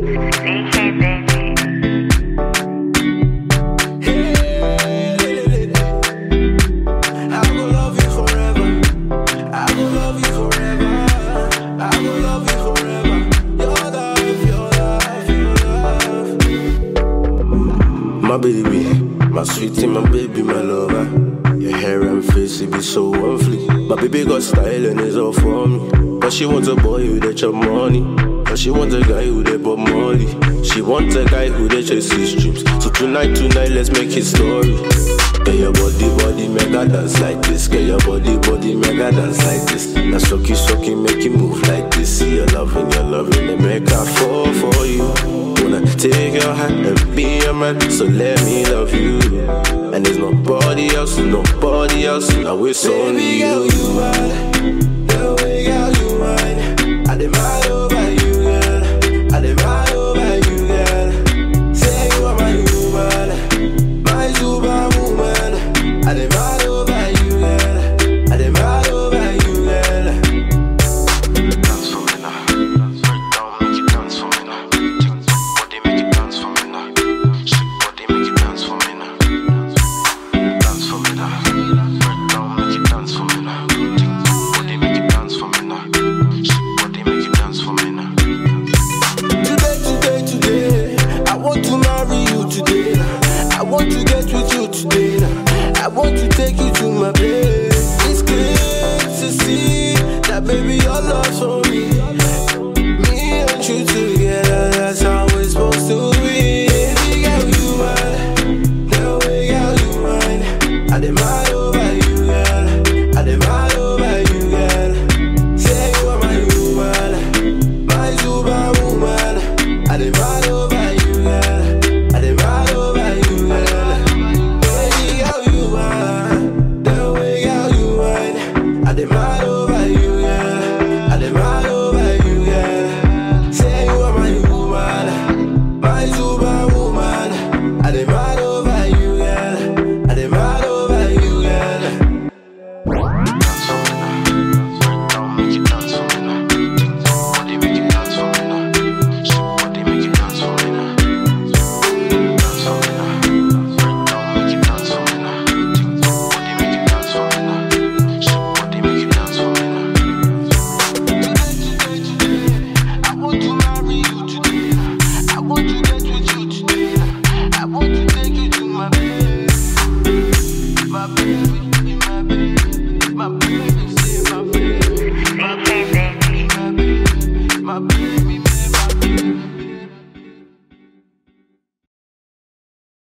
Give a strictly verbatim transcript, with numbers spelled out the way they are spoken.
My baby, my sweetie, my baby, my lover. Your hair and face, it be so on fleek. My baby got style and it's all for me. But she wants a boy who they chop money. But she wants a guy who they pop molly. She wants a guy who they chase his dreams. So tonight, tonight, let's make his story. Get your body, body, mega dance like this. Get your body, body, mega dance like this. Now soaky, soaky, make you move like this. See your loving, your loving, they make her fall for you. Wanna take your hand and be your man, so let me love you. And there's nobody else, nobody else. Now it's only you. Baby girl, you mine. The way girl you mine. I demand over you, girl. I demand over you, girl. Say you are my woman, my superwoman. I demand over you, girl. I demand over you, girl. Dance for me now. Break down, make you dance for me now. Body make you dance for me now. Shake body make you dance for me now. Dance for me now. Break down, make you dance for me now. Body make you dance for me now. Shake body make you dance for me now. Today, today, today, I want to marry you today. I want to get with you today. I want to take you to my bed. It's clear to see that baby your love's for me. Me and you together, that's how it's supposed to be. Baby girl, you mine. The way girl you mine. I demand over you, girl. I demand over you, girl. Say you are my woman, my superwoman. I demand over you, girl. I demand over you, girl. Baby girl, you mine. The way girl you mine. I demand over you, girl. I demand over you, girl. Say you are my woman, my superwoman. I demand over you, girl. I demand over you, girl. Dance for me now. Break down, make you dance for me now. Body make you dance for me now. Shake body make you dance for me now. Dance for me now. Break down, make you dance for me now. Body make you dance for me now. Shake body make you dance for me now. Today, today, today, I want to marry you today. I want to get with you today. I want to take you to my bed. My baby, my baby, my baby, say my baby. My baby, my baby, my baby, my baby.